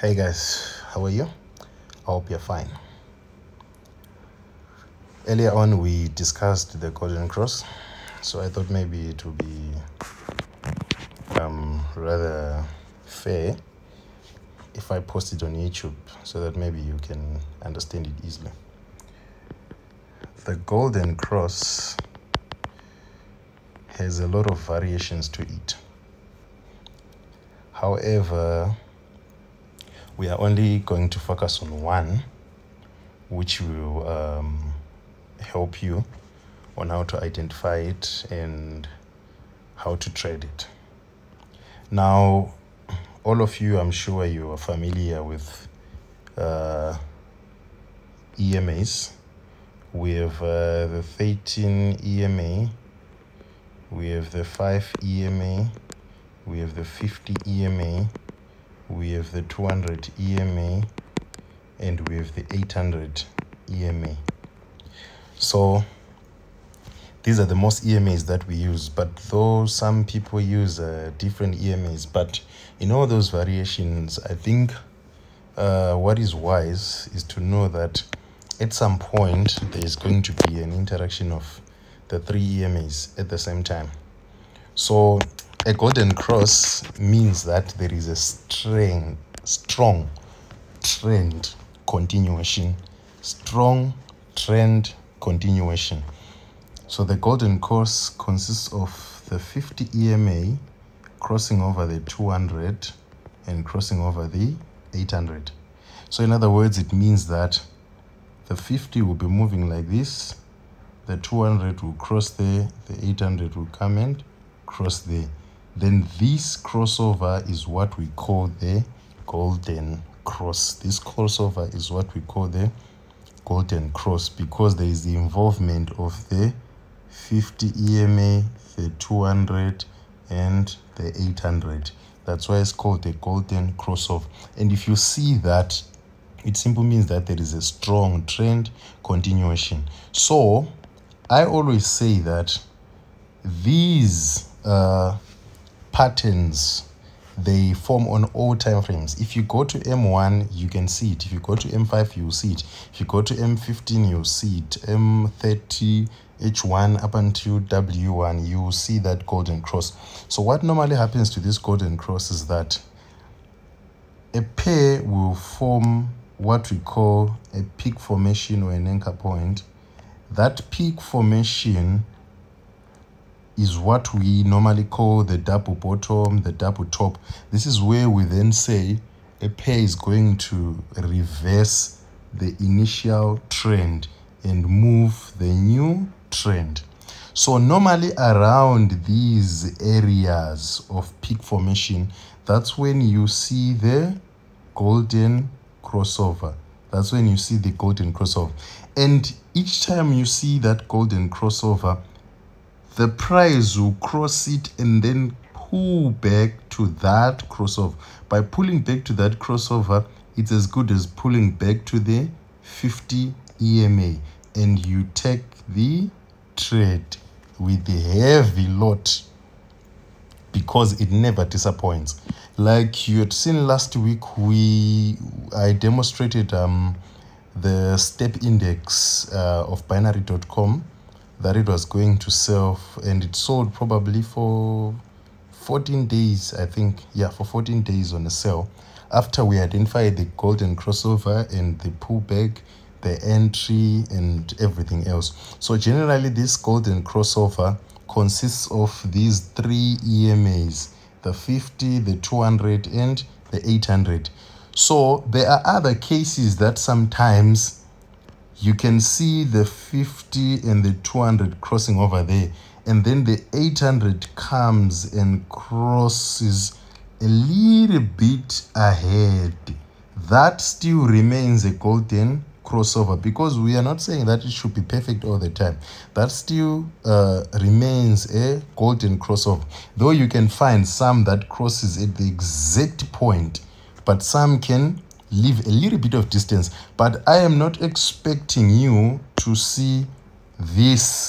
Hey guys, how are you? I hope you're fine. Earlier on we discussed the Golden Cross, so I thought maybe it would be rather fair if I post it on YouTube so that maybe you can understand it easily. The Golden Cross has a lot of variations to it. However, we are only going to focus on one, which will help you on how to identify it and how to trade it. Now, all of you, I'm sure you are familiar with EMAs. We have the 13 EMA, we have the 5 EMA, we have the 50 EMA, we have the 200 EMA, and we have the 800 EMA. So these are the most EMAs that we use, but though some people use different EMAs, but in all those variations, I think what is wise is to know that at some point there is going to be an interaction of the 3 EMAs at the same time. So a Golden Cross means that there is a strong trend continuation. Strong trend continuation. So the Golden Cross consists of the 50 EMA crossing over the 200 and crossing over the 800. So in other words, it means that the 50 will be moving like this, the 200 will cross there, the 800 will come and cross there. Then this crossover is what we call the Golden Cross. This crossover is what we call the Golden Cross because there is the involvement of the 50 EMA, the 200 and the 800. That's why it's called the Golden Crossover. And if you see that, it simply means that there is a strong trend continuation. So I always say that these patterns, they form on all time frames. If you go to M1, you can see it. If you go to M5, you'll see it. If you go to M15, you'll see it. M30, H1 up until W1, you'll see that Golden Cross. So what normally happens to this Golden Cross is that a pair will form what we call a peak formation or an anchor point. That peak formation is what we normally call the double bottom, the double top. This is where we then say a pair is going to reverse the initial trend and move the new trend. So normally around these areas of peak formation, that's when you see the Golden Crossover. That's when you see the Golden Crossover. And each time you see that Golden Crossover, the price will cross it and then pull back to that crossover. By pulling back to that crossover, it's as good as pulling back to the 50 EMA. And you take the trade with the heavy lot because it never disappoints. Like you had seen last week, I demonstrated the step index of binary.com that it was going to sell, and it sold probably for 14 days, I think. Yeah, for 14 days on a sale. After we identified the Golden Crossover and the pullback, the entry and everything else. So generally this Golden Crossover consists of these 3 EMAs, the 50, the 200 and the 800. So there are other cases that sometimes you can see the 50 and the 200 crossing over there, and then the 800 comes and crosses a little bit ahead. That still remains a Golden Crossover because we are not saying that it should be perfect all the time. That still remains a Golden Crossover, though you can find some that crosses at the exact point, but some can leave a little bit of distance. But I am not expecting you to see this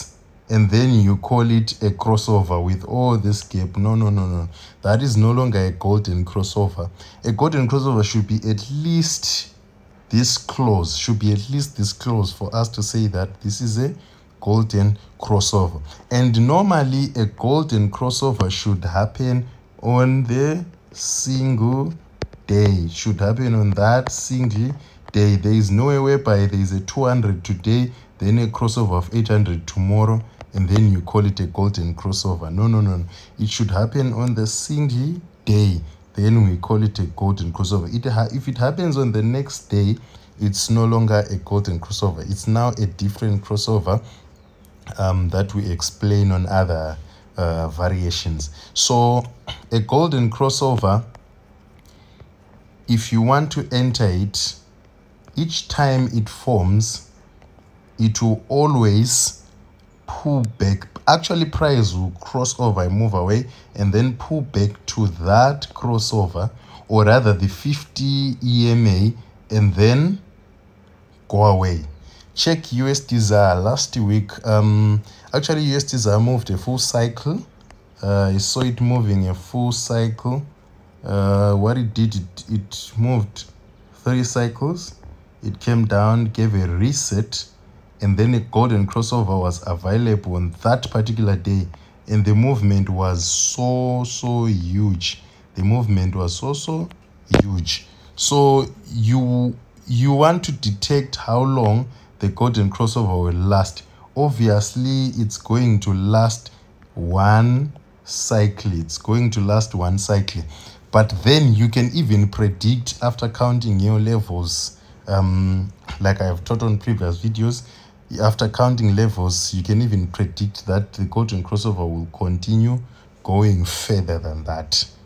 and then you call it a crossover with all this gap. No. That is no longer a golden crossover. A golden crossover should be at least this close, for us to say that this is a golden crossover. And normally a golden crossover should happen on the single day, should happen on that single day. There is no way whereby there is a 200 today, then a crossover of 800 tomorrow, and then you call it a golden crossover. No. It should happen on the single day, then we call it a golden crossover. If it happens on the next day, it's no longer a golden crossover. It's now a different crossover that we explain on other variations. So a golden crossover, if you want to enter it, each time it forms, it will always pull back. Actually, price will cross over and move away and then pull back to that crossover, or rather the 50 EMA, and then go away. Check USD ZAR last week. Actually, USD ZAR moved a full cycle. I saw it moving a full cycle. What it did, it moved 3 cycles. It came down, gave a reset, and then a golden crossover was available on that particular day, and the movement was so huge. The movement was so huge. So you want to detect how long the golden crossover will last. Obviously, it's going to last one cycle. But then you can even predict after counting your levels. Like I have taught on previous videos, after counting levels, you can even predict that the golden crossover will continue going further than that.